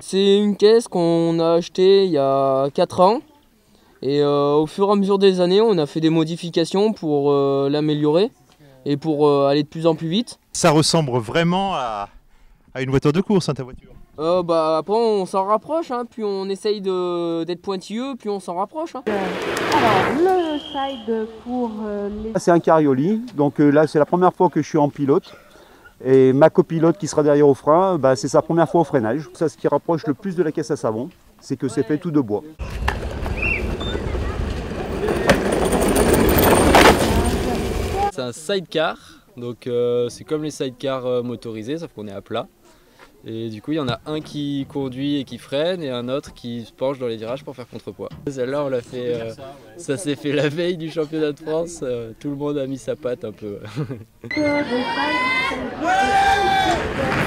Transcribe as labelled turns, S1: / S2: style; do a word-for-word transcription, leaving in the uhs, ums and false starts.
S1: C'est une caisse qu'on a achetée il y a quatre ans. Et euh, au fur et à mesure des années, on a fait des modifications pour euh, l'améliorer et pour euh, aller de plus en plus vite.
S2: Ça ressemble vraiment à, à une voiture de course, hein, ta voiture.
S1: Euh, bah, après, on s'en rapproche, hein, puis on essaye d'être pointilleux, puis on s'en rapproche. Hein.
S3: Alors, le side pour euh, les...
S4: C'est un Carioli, donc euh, là c'est la première fois que je suis en pilote. Et ma copilote qui sera derrière au frein, bah, c'est sa première fois au freinage. Ça, ce qui rapproche le plus de la caisse à savon, c'est que c'est fait tout de bois.
S5: C'est un sidecar, donc euh, c'est comme les sidecars euh, motorisés, sauf qu'on est à plat. Et du coup, il y en a un qui conduit et qui freine, et un autre qui se penche dans les virages pour faire contrepoids. Celle-là, on l'a fait, euh, ça s'est fait la veille du championnat de France. Euh, tout le monde a mis sa patte un peu.